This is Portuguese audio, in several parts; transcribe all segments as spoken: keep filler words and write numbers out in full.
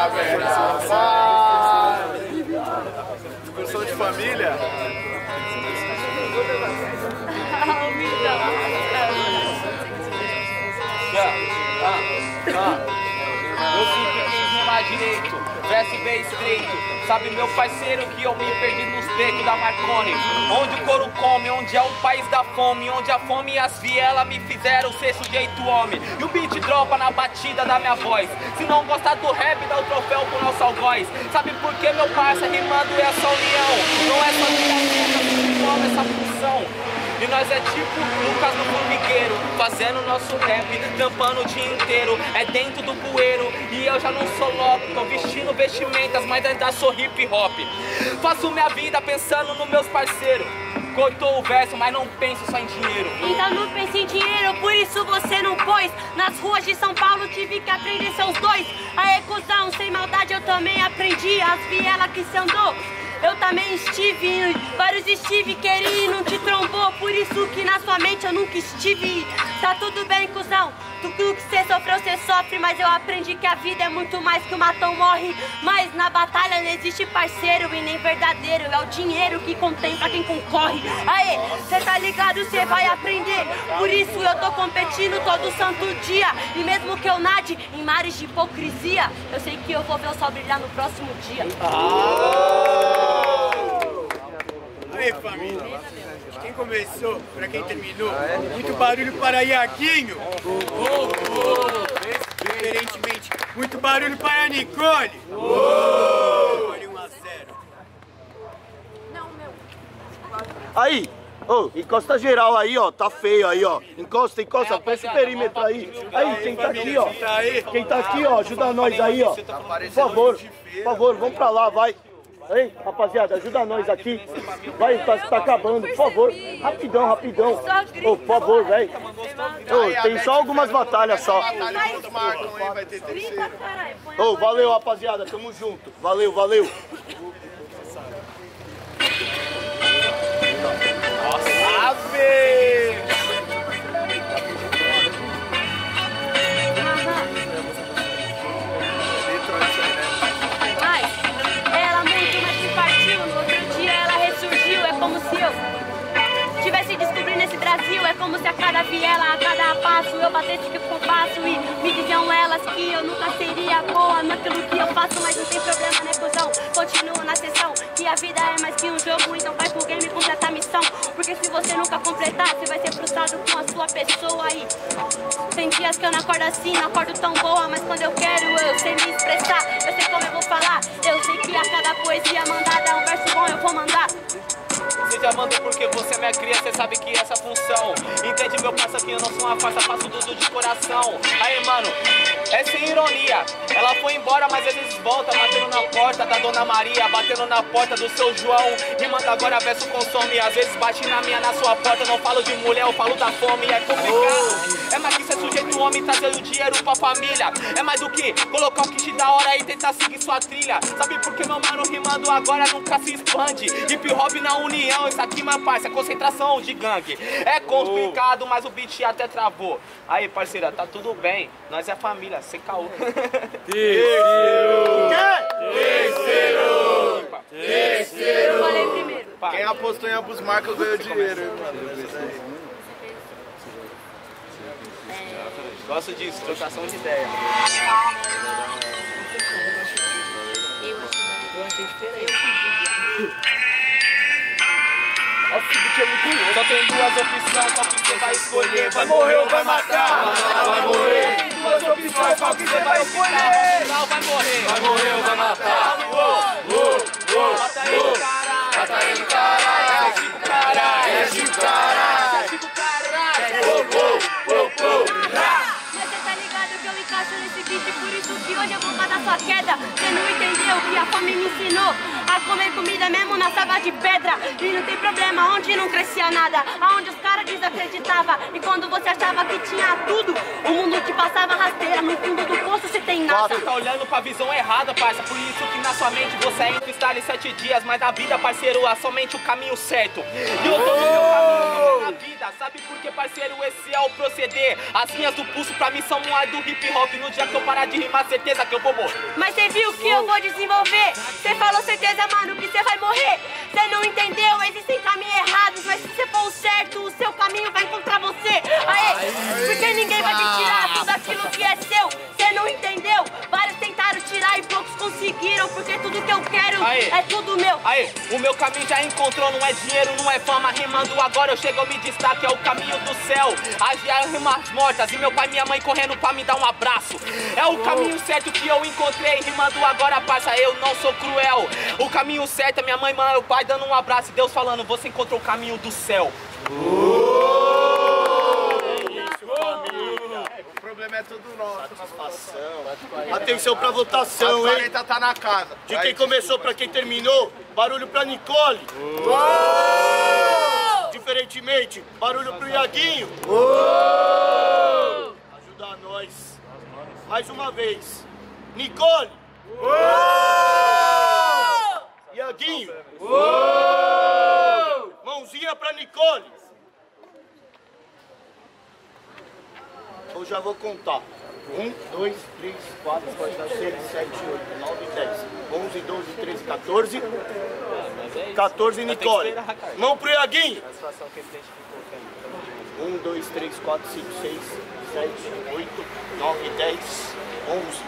Discussão de família? Eu sempre quis remar direito, verso bem estreito. Sabe meu parceiro que eu me perdi nos becos da Marconi, onde o couro come, onde é o país da fome, onde a fome e as vielas me fizeram ser sujeito homem. E o beat dropa na batida da minha voz. Se não gostar do rap, dá o troféu pro nosso algoz. Sabe por que meu parça rimando é essa união? Não é só criação, essa função. E nós é tipo Lucas no formigueiro, fazendo nosso rap, tampando o dia inteiro. É dentro do bueiro e eu já não sou louco, tô vestindo vestimentas, mas ainda sou hip hop. Faço minha vida pensando nos meus parceiros. Cortou o verso, mas não penso só em dinheiro. Então não pense em dinheiro, por isso você não pôs. Nas ruas de São Paulo tive que aprender seus dois. Aê, cuzão, sem maldade eu também aprendi as vielas que se andou. Eu também estive, vários estive querido e não te trombou. Por isso que na sua mente eu nunca estive. Tá tudo bem, cuzão, tudo que você sofreu, você sofre. Mas eu aprendi que a vida é muito mais que o matão morre. Mas na batalha não existe parceiro e nem verdadeiro. É o dinheiro que contempla quem concorre. Aê, cê tá ligado, cê vai aprender. Por isso eu tô competindo todo santo dia. E mesmo que eu nade em mares de hipocrisia, eu sei que eu vou ver o sol brilhar no próximo dia. Ah! Aí, família, de quem começou, pra quem terminou, muito barulho para Iaguinho. Diferentemente, muito barulho para Nicole. um a zero. Aí, ô, encosta geral aí, ó, tá feio aí, ó. Encosta, encosta, fecha o perímetro aí. Aí, quem tá aqui, ó. Quem tá aqui, ó, ajuda nós aí, ó. Por favor, por favor, vamos pra lá, vai. Ei, rapaziada, ajuda nós aqui. Vai, tá, tá acabando, por favor. Rapidão, rapidão. Ô, por favor, velho. Tem só algumas batalhas só. Ô, valeu, rapaziada, tamo junto. Valeu, valeu. Nossa, ave! Estivesse descobrindo esse Brasil, é como se a cada viela, a cada passo eu batesse que compasso e me diziam elas que eu nunca seria boa naquilo que eu faço, mas não tem problema, né, cuzão? Continuo na sessão, que a vida é mais que um jogo, então vai pro game e completa a missão, porque se você nunca completar, você vai ser frustrado com a sua pessoa aí. Tem dias que eu não acordo assim, não acordo tão boa, mas quando eu quero eu sei me expressar, eu sei como eu vou falar, eu sei que a cada poesia mandada é um verso bom, eu vou mandar. Você já mandou porque você é minha cria, você sabe que essa função. Entende, meu parça, que eu não sou uma farsa, faço tudo de coração. Aí, mano, é sem ironia. Ela foi embora, mas às vezes volta, batendo na porta da Dona Maria, batendo na porta do seu João. Rimando agora, verso consome. Às vezes bate na minha, na sua porta. Não falo de mulher, eu falo da fome. É complicado. É mais que ser sujeito homem, trazer o dinheiro pra família. É mais do que colocar um kit da hora e tentar seguir sua trilha. Sabe por que meu mano rimando agora nunca se expande? Hip hop na união, isso aqui, meu parça, é concentração de gangue. É complicado, mas o beat até travou. Aí, parceira, tá tudo bem. Nós é família, sem caô. Terceiro! Terceiro! Terceiro! Eu falei primeiro. Quem apostou em ambos marcas ganhou dinheiro, hein, mano? Gosto disso, trocação de ideia. Eu achei diferente. Só tem duas opções, qual que você vai escolher? Vai morrer ou vai matar? Vai morrer! Tem duas opções, qual que você vai escolher? Não, vai morrer! Vai morrer ou vai matar? Mata ele, caralho! Mata ele, caralho! É Chico, caralho! É Chico, caralho! É Chico, caralho! Mas você tá ligado que eu encaixo nesse beat, por isso que hoje eu vou matar sua queda. Você não entendeu que a fome me ensinou a comer comida mesmo na selva de pedra. E não tem problema, onde não crescia nada, aonde os caras desacreditavam. E quando você achava que tinha tudo, o mundo te passava rasteira. No fundo do poço você tem nada. Você tá olhando pra visão errada, parça. Por isso que na sua mente você é em freestyle sete dias. Mas na vida, parceiro, há somente o caminho certo. E eu tô no meu caminho na vida. Sabe por que, parceiro, esse é o proceder? As linhas do pulso pra mim são um ar do hip hop. No dia que eu parar de rimar, certeza que eu vou morrer. Mas você viu que eu vou desenvolver? Você falou certeza, mano, que você vai morrer. Você não entendeu? Existem caminhos errados. Mas se você for o certo, o seu caminho vai encontrar você. Aê, porque ninguém vai te tirar tudo aquilo que é seu. Você não entendeu? Vários tentaram tirar e poucos conseguiram. Porque tudo que eu quero Aê. é tudo meu. Aí, o meu caminho já encontrou, não é dinheiro, não é fama. Rimando agora eu chego, eu me destaque, é o caminho do céu. As rimas mortas e meu pai e minha mãe correndo pra me dar um abraço. É o caminho certo que eu encontrei, rimando agora, parça, eu não sou cruel. O caminho certo é minha mãe, meu pai dando um abraço e Deus falando, você encontrou o caminho do céu. O problema é tudo nosso. Atenção pra votação, A hein? quarenta tá na casa. De quem começou pra quem terminou, barulho pra Nicole. Diferentemente, barulho pro Iaguinho. Ajuda nós. Mais uma vez. Nicole. Iaguinho. Mãozinha pra Nicole. Eu já vou contar. Um, dois, três, quatro, cinco, seis, sete, oito, nove, dez, onze, doze, treze, quatorze. quatorze, Nicole. Mão pro Iaguinho. um, dois, três, quatro, cinco, seis, sete, oito, nove, dez, onze.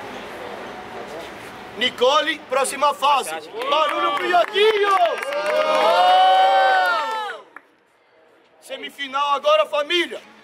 Nicole, próxima fase. Barulho pro Iaguinho. Semifinal agora, família.